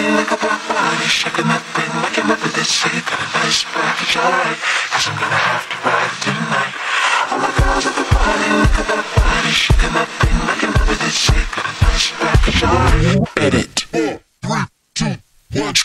thing like a black body, shaking that thing like you never did. Say you got a nice package, alright, 'cause I'm gonna have to ride tonight. All my girls at the party like a black body, shaking that thing like you never did. Say you got a nice package, alright. Edit. 4, 3, 2, 1.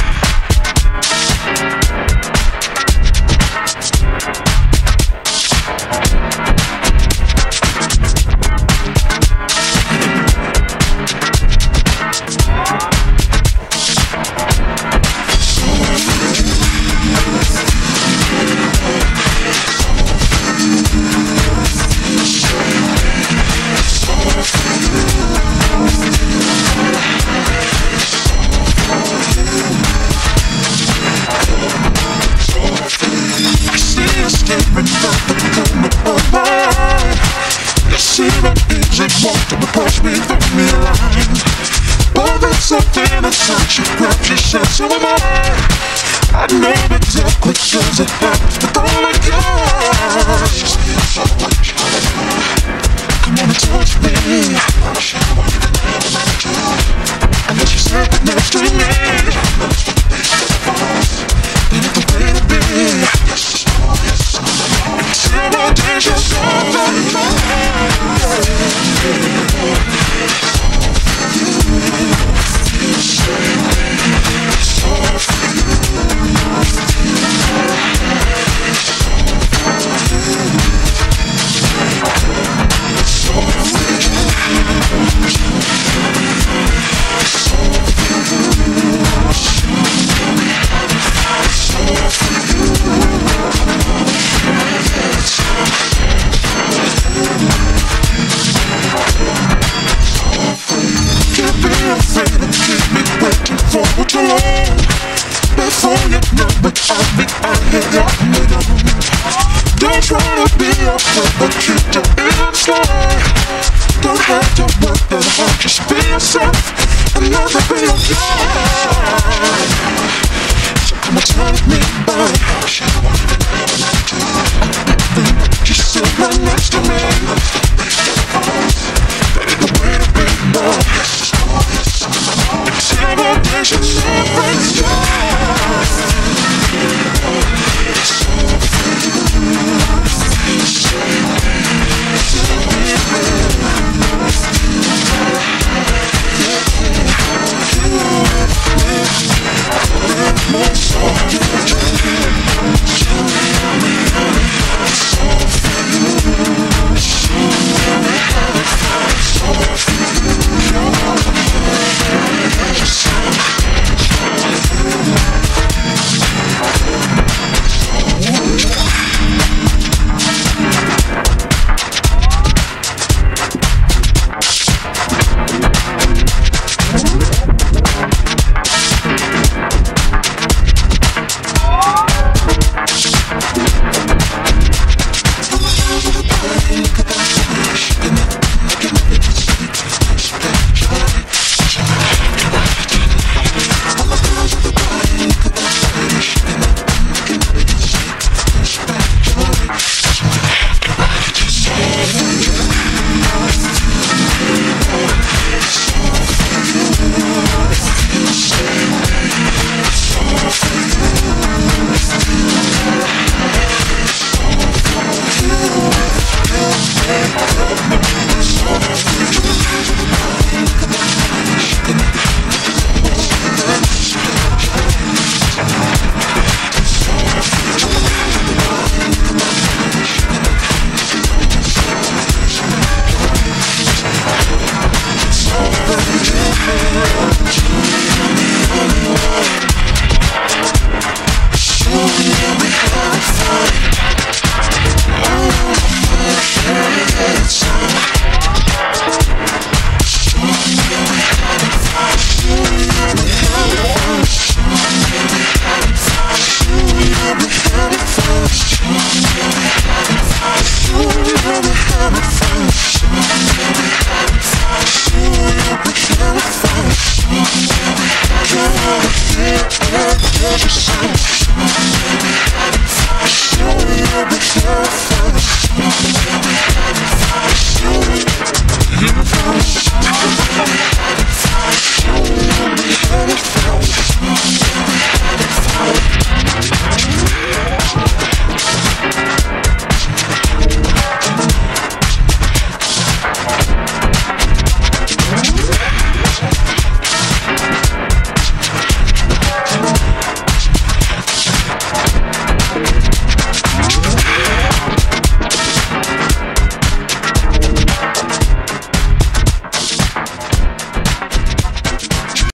Something inside you grabs yourself, so am I know exactly does it hurt, but oh my gosh, just feel so much. Come on and touch me, I'll show you what you can have about you. And then she said that next to me, that's what the place is for. They need the way to be. Yes, yes, till my days are before you know it, I'll be out here out in the room. Don't try to be a fool, but keep your inside. Don't have to work that hard, just be yourself and never be okay. So come on, tell me, boy, just sit right next to me. That ain't the way to be, boy. Celebration, celebration. Just